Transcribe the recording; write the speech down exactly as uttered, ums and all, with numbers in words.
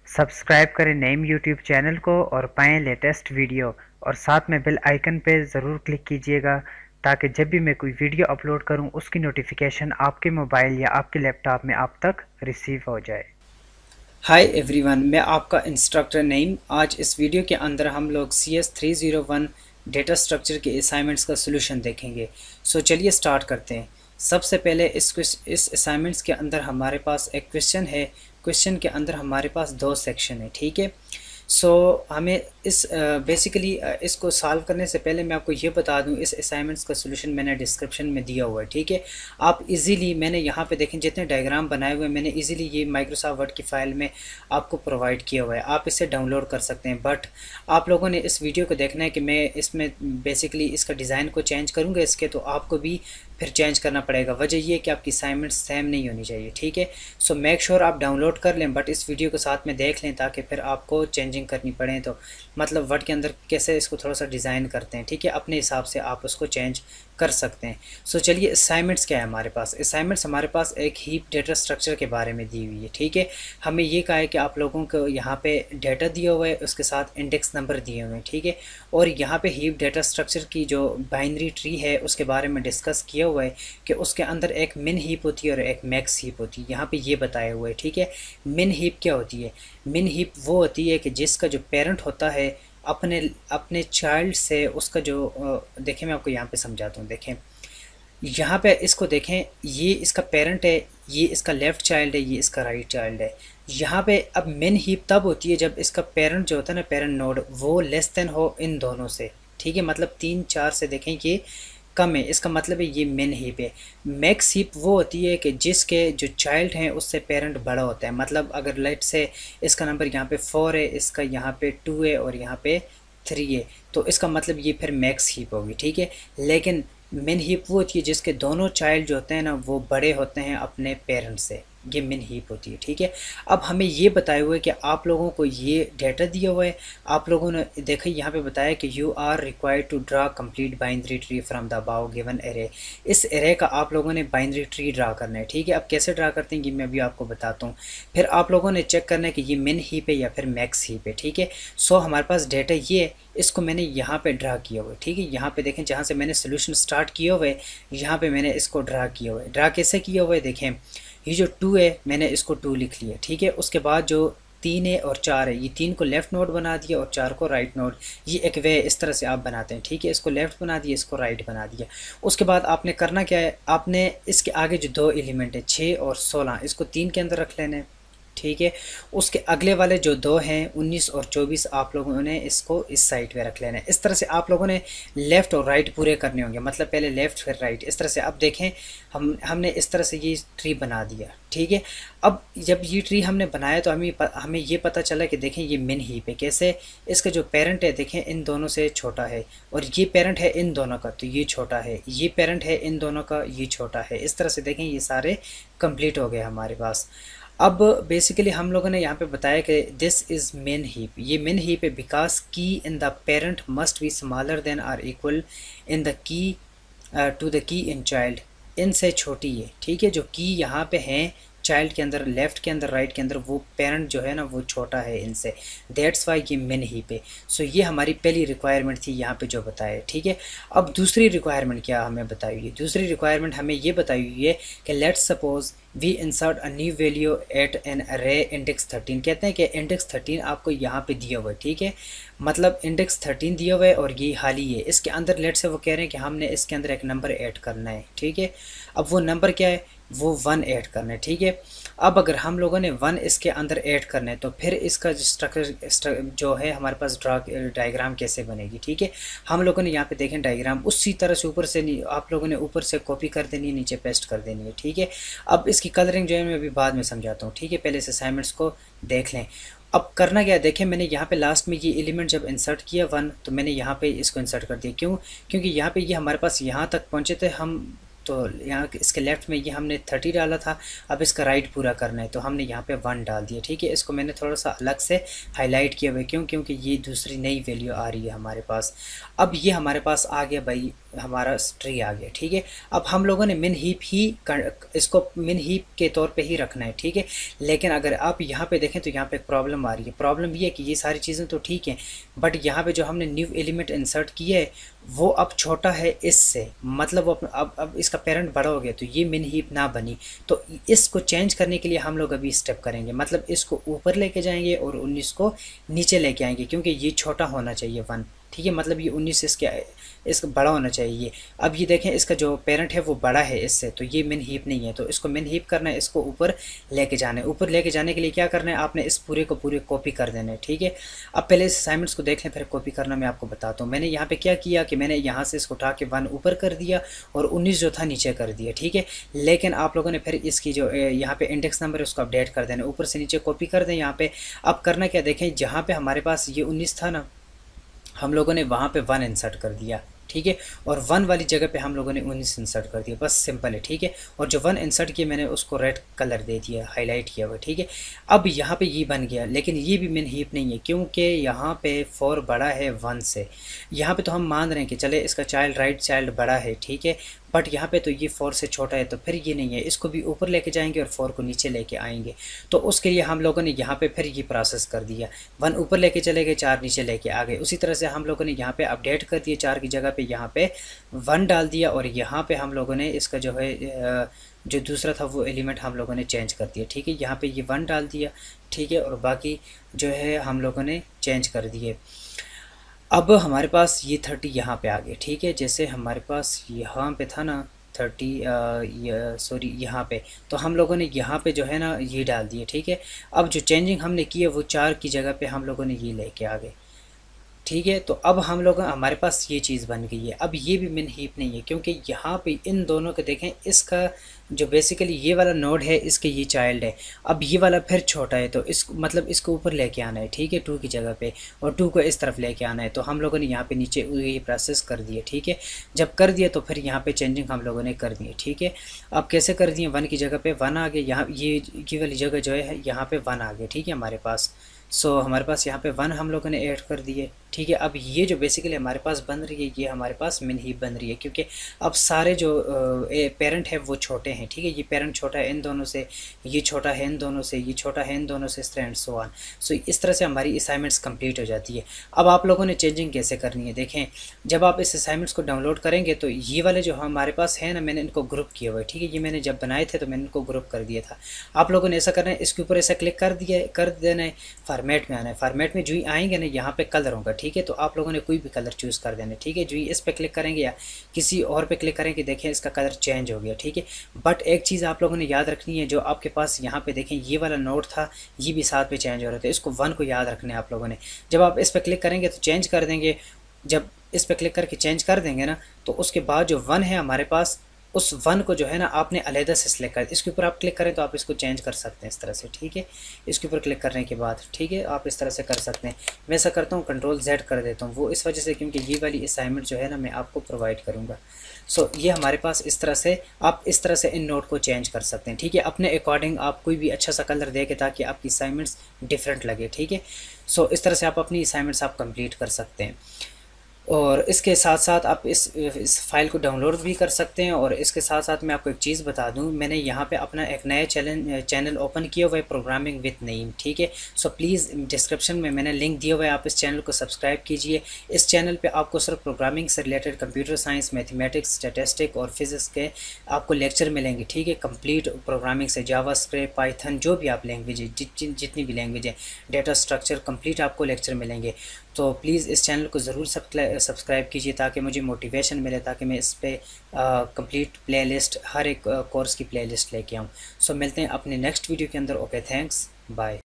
Subscribe करें Naeem YouTube channel को और पाएं लेटेस्ट वीडियो, और साथ में बेल आइकन पे ज़रूर क्लिक कीजिएगा ताकि जब भी मैं कोई वीडियो अपलोड करूं उसकी नोटिफिकेशन आपके मोबाइल या आपके लैपटॉप में आप तक रिसीव हो जाए। हाय एवरीवन, मैं आपका इंस्ट्रक्टर नईम। आज इस वीडियो के अंदर हम लोग C S three zero one data structure के असाइनमेंट्स का सोल्यूशन देखेंगे। सो चलिए स्टार्ट करते हैं। सबसे पहले इस इस असाइनमेंट्स के अंदर हमारे पास एक क्वेश्चन है। क्वेश्चन के अंदर हमारे पास दो सेक्शन है, ठीक है। सो so, हमें इस बेसिकली uh, uh, इसको सॉल्व करने से पहले मैं आपको ये बता दूं, इस असाइनमेंट्स का सोल्यूशन मैंने डिस्क्रिप्शन में दिया हुआ है, ठीक है। आप इजीली, मैंने यहाँ पे देखें जितने डायग्राम बनाए हुए हैं मैंने इजीली ये माइक्रोसॉफ्ट वर्ड की फ़ाइल में आपको प्रोवाइड किया हुआ है। आप इसे डाउनलोड कर सकते हैं। बट आप लोगों ने इस वीडियो को देखना है कि मैं इसमें बेसिकली इसका डिज़ाइन को चेंज करूँगा इसके, तो आपको भी फिर चेंज करना पड़ेगा। वजह ये है कि आपकी असाइनमेंट सेम नहीं होनी चाहिए, ठीक है। सो मेक श्योर आप डाउनलोड कर लें, बट इस वीडियो को साथ में देख लें ताकि फिर आपको चेंजिंग करनी पड़े तो मतलब वर्ड के अंदर कैसे इसको थोड़ा सा डिज़ाइन करते हैं, ठीक है। अपने हिसाब से आप उसको चेंज कर सकते हैं। सो चलिए असाइनमेंट्स क्या है हमारे पास। असाइनमेंट्स हमारे पास एक हीप डेटा स्ट्रक्चर के बारे में दी हुई है, ठीक है। हमें ये कहा है कि आप लोगों को यहाँ पे डेटा दिया हुआ है, उसके साथ इंडेक्स नंबर दिए हुए हैं, ठीक है। और यहाँ पे हीप डेटा स्ट्रक्चर की जो बाइनरी ट्री है उसके बारे में डिस्कस किया हुआ है कि उसके अंदर एक मिन हीप होती है और एक मैक्स हीप होती है। यहाँ पे ये बताया हुआ है, ठीक है। मिन हीप क्या होती है? मिन हीप वो होती है कि जिसका जो पेरेंट होता है अपने अपने चाइल्ड से उसका जो देखें, मैं आपको यहाँ पे समझाता हूँ। देखें यहाँ पे इसको देखें, ये इसका पेरेंट है, ये इसका लेफ़्ट चाइल्ड है, ये इसका राइट चाइल्ड है। यहाँ पे अब मिन हीप तब होती है जब इसका पेरेंट जो होता है ना, पेरेंट नोड, वो लेस देन हो इन दोनों से, ठीक है। मतलब तीन चार से देखें ये कम है, इसका मतलब है ये मिन हीप है। मैक्स हीप वो होती है कि जिसके जो चाइल्ड हैं उससे पेरेंट बड़ा होता है। मतलब अगर लेट से इसका नंबर यहाँ पे फोर है, इसका यहाँ पे टू है और यहाँ पे थ्री है, तो इसका मतलब ये फिर मैक्स हीप होगी, ठीक है। लेकिन मिन हीप वो होती है जिसके दोनों चाइल्ड जो होते हैं ना वो बड़े होते हैं अपने पेरेंट्स से, ये मिन हीप होती है, ठीक है। अब हमें ये बताया हुआ है कि आप लोगों को ये डेटा दिया हुआ है। आप लोगों ने देखा यहाँ पे बताया कि you are required to draw complete binary tree from the above given array. इस एरे का आप लोगों ने बाइनरी ट्री ड्रा करना है, ठीक है। अब कैसे ड्रा करते हैं ये मैं भी आपको बताता हूँ। फिर आप लोगों ने चेक करना है कि ये मिन हीप है या फिर मैक्स हीप है, ठीक है। सो हमारे पास डेटा ये है, इसको मैंने यहाँ पे ड्रा किया हुआ है, ठीक है। यहाँ पे देखें जहाँ से मैंने सोल्यूशन स्टार्ट किया हुआ है यहाँ पे मैंने इसको ड्रा किया हुआ है। ड्रा कैसे किया हुआ है? देखें ये जो टू है मैंने इसको टू लिख लिया, ठीक है। उसके बाद जो तीन है और चार है, ये तीन को लेफ़्ट नोड बना दिया और चार को राइट नोड। ये एक वे इस तरह से आप बनाते हैं, ठीक है। इसको लेफ़्ट बना दिया, इसको राइट बना दिया। उसके बाद आपने करना क्या है, आपने इसके आगे जो दो एलिमेंट है छः और सोलह, इसको तीन के अंदर रख लेना है, ठीक है। उसके अगले वाले जो दो हैं उन्नीस और चौबीस, आप लोगों ने इसको इस साइड पे रख लेना है। इस तरह से आप लोगों ने लेफ़्ट और राइट पूरे करने होंगे, मतलब पहले लेफ़्ट फिर राइट, इस तरह से। अब देखें हम हमने इस तरह से ये ट्री बना दिया, ठीक है। अब जब ये ट्री हमने बनाया तो हमें हमें ये पता चला कि देखें ये मिन हीप है। कैसे? इसका जो पेरेंट है देखें इन दोनों से छोटा है, और ये पेरेंट है इन दोनों का तो ये छोटा है, ये पेरेंट है इन दोनों का ये छोटा है। इस तरह से देखें ये सारे कंप्लीट हो गए हमारे पास। अब बेसिकली हम लोगों ने यहाँ पे बताया कि दिस इज़ मिन हीप। ये मिन हीप है because key in the parent must be smaller than or equal in the key to the key in child. इनसे छोटी है, ठीक है। जो की यहाँ पे हैं चाइल्ड के अंदर, लेफ़्ट के अंदर, राइट के अंदर, वो पेरेंट जो है ना वो छोटा है इनसे, दैट्स वाई ये मिन हीप है। सो ये हमारी पहली रिक्वायरमेंट थी यहाँ पे जो बताया, ठीक है। अब दूसरी रिक्वायरमेंट क्या हमें बताई हुई है? दूसरी रिक्वायरमेंट हमें ये बताई हुई है कि let's suppose we insert a new value at an array index thirteen. कहते हैं कि इंडेक्स थर्टीन आपको यहाँ पे दिया हुआ है, ठीक है। मतलब इंडेक्स थर्टीन दिया हुआ है और ये हाल ही है। इसके अंदर लेट से वो कह रहे हैं कि हमने इसके अंदर एक नंबर ऐड करना है, ठीक है। अब वो नंबर क्या है? वो वन ऐड करना है, ठीक है। अब अगर हम लोगों ने वन इसके अंदर ऐड करना है तो फिर इसका स्ट्रक्चर जो है हमारे पास ड्रा डायग्राम कैसे बनेगी, ठीक है। हम लोगों ने यहाँ पे देखें डायग्राम उसी तरह से ऊपर से नहीं, आप लोगों ने ऊपर से कॉपी कर देनी है, नीचे पेस्ट कर देनी है, ठीक है। अब इसकी कलरिंग जो है मैं अभी बाद में समझाता हूँ, ठीक है। पहले इस असाइनमेंट्स को देख लें। अब करना क्या है, देखें मैंने यहाँ पे लास्ट में ये एलिमेंट जब इंसर्ट किया वन, तो मैंने यहाँ पे इसको इंसर्ट कर दिया। क्यों? क्योंकि यहाँ पे ये यह हमारे पास यहाँ तक पहुँचे थे हम, तो यहाँ इसके लेफ़्ट में ये हमने थर्टी डाला था। अब इसका राइट पूरा करना है तो हमने यहाँ पे वन डाल दिया, ठीक है। इसको मैंने थोड़ा सा अलग से हाईलाइट किया हुआ है, क्यों? क्योंकि ये दूसरी नई वैल्यू आ रही है हमारे पास। अब ये हमारे पास आ गया भाई हमारा ट्री आ गया। ठीक है, अब हम लोगों ने मिन हीप ही इसको मिन हीप के तौर पे ही रखना है। ठीक है, लेकिन अगर आप यहाँ पे देखें तो यहाँ पे एक प्रॉब्लम आ रही है। प्रॉब्लम ये है कि ये सारी चीज़ें तो ठीक हैं, बट यहाँ पे जो हमने न्यू एलिमेंट इंसर्ट किया है वो अब छोटा है इससे, मतलब वो अब अब इसका पेरेंट बड़ा हो गया, तो ये मिन हीप ना बनी। तो इसको चेंज करने के लिए हम लोग अभी स्टेप करेंगे, मतलब इसको ऊपर लेके जाएंगे और उन्नीस को नीचे लेके आएंगे, क्योंकि ये छोटा होना चाहिए वन। ठीक है, मतलब ये उन्नीस इसके इसका बड़ा होना चाहिए। अब ये देखें इसका जो पेरेंट है वो बड़ा है इससे, तो ये मिन हीप नहीं है, तो इसको मिन हीप करना है, इसको ऊपर लेके जाना है। ऊपर लेके जाने के लिए क्या करना है, आपने इस पूरे को पूरे कॉपी कर देना है। ठीक है, अब पहले इस असाइनमेंट्स को देख लें, फिर कॉपी करना मैं आपको बताता हूँ। मैंने यहाँ पे क्या किया कि मैंने यहाँ से इसको उठा के वन ऊपर कर दिया और उन्नीस जो था नीचे कर दिया। ठीक है, लेकिन आप लोगों ने फिर इसकी जो यहाँ पे इंडेक्स नंबर है उसको अपडेट कर देना, ऊपर से नीचे कॉपी कर दें यहाँ पे। अब करना क्या, देखें जहाँ पे हमारे पास ये उन्नीस था ना, हम लोगों ने वहाँ पे वन इंसर्ट कर दिया। ठीक है, और वन वाली जगह पे हम लोगों ने उन्नीस इंसर्ट कर दिया, बस सिंपल है। ठीक है, और जो वन इंसर्ट किया मैंने उसको रेड कलर दे दिया, हाईलाइट किया हुआ। ठीक है, अब यहाँ पे ये बन गया, लेकिन ये भी मिन हीप नहीं है, क्योंकि यहाँ पे फोर बड़ा है वन से। यहाँ पे तो हम मान रहे हैं कि चले इसका चाइल्ड राइट चाइल्ड बड़ा है। ठीक है, बट यहाँ पे तो ये फोर से छोटा है, तो फिर ये नहीं है, इसको भी ऊपर लेके जाएंगे और फोर को नीचे लेके आएंगे। तो उसके लिए हम लोगों ने यहाँ पे फिर ये प्रोसेस कर दिया, वन ऊपर लेके चले गए, चार नीचे लेके आ गए। उसी तरह से हम लोगों ने यहाँ पे अपडेट कर दिया, चार की जगह पे यहाँ पे वन डाल दिया, और यहाँ पे हम लोगों ने इसका जो है जो दूसरा था वो एलिमेंट हम लोगों ने चेंज कर दिया। ठीक है, यहाँ पे ये वन डाल दिया। ठीक है, और बाकी जो है हम लोगों ने चेंज कर दिए। अब हमारे पास ये थर्टी यहाँ पे आ गए। ठीक है, जैसे हमारे पास यहाँ पे था ना थर्टी, सॉरी यहाँ पे, तो हम लोगों ने यहाँ पे जो है ना ये डाल दिए। ठीक है, अब जो चेंजिंग हमने की है वो चार की जगह पे हम लोगों ने ये लेके आ गए। ठीक है, तो अब हम लोग हमारे पास ये चीज़ बन गई है। अब ये भी मिन हीप नहीं है, क्योंकि यहाँ पे इन दोनों के देखें, इसका जो बेसिकली ये वाला नोड है इसके ये चाइल्ड है, अब ये वाला फिर छोटा है, तो इस मतलब इसको ऊपर लेके आना है। ठीक है, टू की जगह पे, और टू को इस तरफ लेके आना है। तो हम लोगों ने यहाँ पे नीचे ये प्रोसेस कर दिया। ठीक है, जब कर दिया तो फिर यहाँ पे चेंजिंग हम लोगों ने कर दी है। ठीक है, अब कैसे कर दिए, वन की जगह पे वन आ गया, यहाँ ये ये वाली जगह जो है यहाँ पे वन आ गया। ठीक है, हमारे पास सो so, हमारे पास यहाँ पे वन हम लोगों ने ऐड कर दिए। ठीक है, अब ये जो बेसिकली हमारे पास बन रही है ये हमारे पास मिन हीप बन रही है, क्योंकि अब सारे जो पेरेंट है वो छोटे हैं। ठीक है, ये पेरेंट छोटा है इन दोनों से, ये छोटा है इन दोनों से, ये छोटा है इन दोनों से, इस तरह एंड सो ऑन। सो इस तरह से हमारी असाइनमेंट्स कंप्लीट हो जाती है। अब आप लोगों ने चेंजिंग कैसे करनी है, देखें जब आप इस असाइनमेंट्स को डाउनलोड करेंगे तो ये वाले जो हमारे पास है ना, मैंने इनको ग्रुप किया हुआ है। ठीक है, ये मैंने जब बनाए थे तो मैंने इनको ग्रुप कर दिया था। आप लोगों ने ऐसा करना है, इसके ऊपर ऐसा क्लिक कर दिया कर देना है, फॉर्मेट में आना है। फॉर्मेट में जो ही आएंगे ना यहाँ पे कलर होगा। ठीक है, तो आप लोगों ने कोई भी कलर चूज़ कर देना है। ठीक है, जो ही इस पे क्लिक करेंगे या किसी और पे क्लिक करेंगे, देखें इसका कलर चेंज हो गया। ठीक है, बट एक चीज़ आप लोगों ने याद रखनी है, जो आपके पास यहाँ पे देखें ये वाला नोड था, ये भी साथ पे चेंज हो रहा था, इसको वन को याद रखना है आप लोगों ने। जब आप इस पर क्लिक करेंगे तो चेंज कर देंगे, जब इस पर क्लिक करके चेंज कर देंगे ना, तो उसके बाद जो वन है हमारे पास, उस वन को जो है ना आपने अलहदा से सिलेक्ट कर, इसके ऊपर आप क्लिक करें तो आप इसको चेंज कर सकते हैं इस तरह से। ठीक है, इसके ऊपर क्लिक करने के बाद ठीक है आप इस तरह से कर सकते हैं। मैं ऐसा करता हूँ कंट्रोल जेड कर देता हूँ, वो इस वजह से क्योंकि ये वाली असाइनमेंट जो है ना मैं आपको प्रोवाइड करूँगा। सो so, ये हमारे पास इस तरह से आप इस तरह से इन नोट को चेंज कर सकते हैं। ठीक है, अपने अकॉर्डिंग आप कोई भी अच्छा सा कलर देके ताकि आपकी असाइनमेंट्स डिफरेंट लगे। ठीक है, सो so, इस तरह से आप अपनी असाइनमेंट्स आप कंप्लीट कर सकते हैं। और इसके साथ साथ आप इस इस फाइल को डाउनलोड भी कर सकते हैं। और इसके साथ साथ मैं आपको एक चीज़ बता दूं, मैंने यहाँ पे अपना एक नया चैनल चैनल ओपन किया हुआ है, प्रोग्रामिंग विद नईम। ठीक है, सो प्लीज़ डिस्क्रिप्शन में मैंने लिंक दिया हुआ है, आप इस चैनल को सब्सक्राइब कीजिए। इस चैनल पे आपको सिर्फ प्रोग्रामिंग से related computer science, mathematics, statistic और फिजिक्स के आपको लेक्चर मिलेंगे। ठीक है, कंप्लीट प्रोग्रामिंग से जावा स्क्रिप्ट, पाइथन, जो भी आप लैंग्वेज है, जितनी भी लैंग्वेज है, डेटा स्ट्रक्चर, कंप्लीट आपको लेक्चर मिलेंगे। तो प्लीज़ इस चैनल को ज़रूर सब्सक्राइब कीजिए ताकि मुझे मोटिवेशन मिले, ताकि मैं इस पर कंप्लीट प्लेलिस्ट, हर एक कोर्स की प्लेलिस्ट लेके आऊँ। सो मिलते हैं अपने नेक्स्ट वीडियो के अंदर। Okay, thanks, bye.